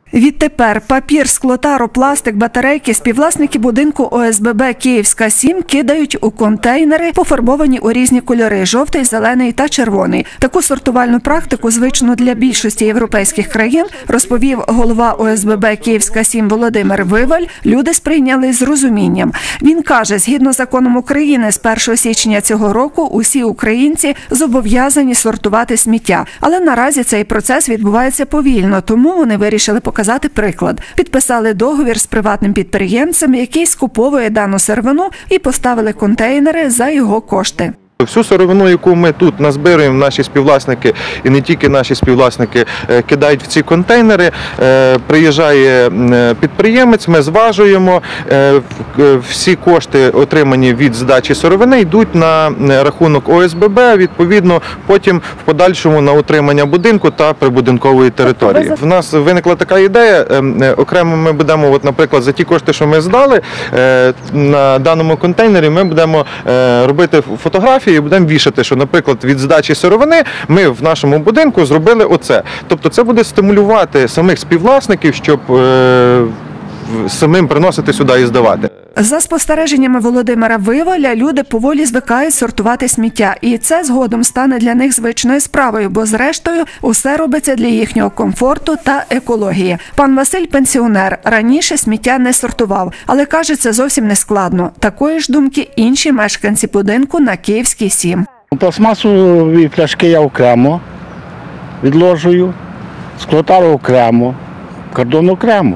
Відтепер папір, склотаро, пластик, батарейки співвласники будинку ОСББ «Київська 7» кидають у контейнери, пофарбовані у різні кольори – жовтий, зелений та червоний. Таку сортувальну практику, звичну для більшості європейських країн, розповів голова ОСББ «Київська 7» Володимир Виваль, люди сприйняли з розумінням. Він каже, згідно законом України, з 1 січня цього року усі українці зобов'язані сортувати сміття. Але наразі цей процес відбувається повільно, тому вони вирішили показати приклад. Підписали договір з приватним підприємцем, який скуповує дану сировину, і поставили контейнери за його кошти. Всю сировину, яку ми тут назбираємо, наші співвласники і не тільки наші співвласники кидають в ці контейнери, приїжджає підприємець, ми зважуємо, всі кошти, отримані від здачі сировини, йдуть на рахунок ОСББ, відповідно, потім в подальшому на утримання будинку та прибудинкової території. В нас виникла така ідея, окремо ми будемо, наприклад, за ті кошти, що ми здали, на даному контейнері ми будемо робити фотографії, і будемо вішати, що, наприклад, від здачі сировини ми в нашому будинку зробили оце. Тобто це буде стимулювати самих співвласників, щоб самим приносити сюди і здавати. За спостереженнями Володимира Виваля, люди поволі звикають сортувати сміття. І це згодом стане для них звичною справою, бо зрештою усе робиться для їхнього комфорту та екології. Пан Василь – пенсіонер. Раніше сміття не сортував, але каже, це зовсім не складно. Такої ж думки інші мешканці будинку на Київській 7. Пластмасові пляшки я окремо відложую, склотару окремо, картон окремо.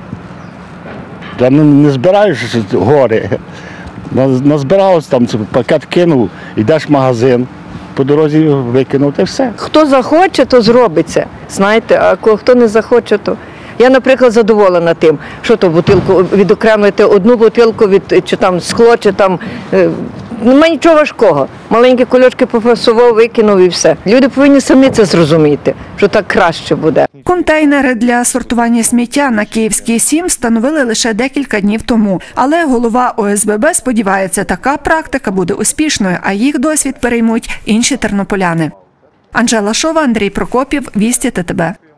Я не збираєш гори, назбирався, там пакет кинув, йдеш в магазин, по дорозі викинув, і все. Хто захоче, то зробиться, знаєте, а хто не захоче, то... Я, наприклад, задоволена тим, що то бутилку, відокремити одну бутилку від чи там скло, чи там... Нема нічого важкого. Маленькі кульочки пофасував, викинув і все. Люди повинні самі це зрозуміти, що так краще буде. Контейнери для сортування сміття на Київській 7 встановили лише декілька днів тому. Але голова ОСББ сподівається, така практика буде успішною, а їх досвід переймуть інші тернополяни. Анжела Шова, Андрій Прокопів, Вісті ТТБ.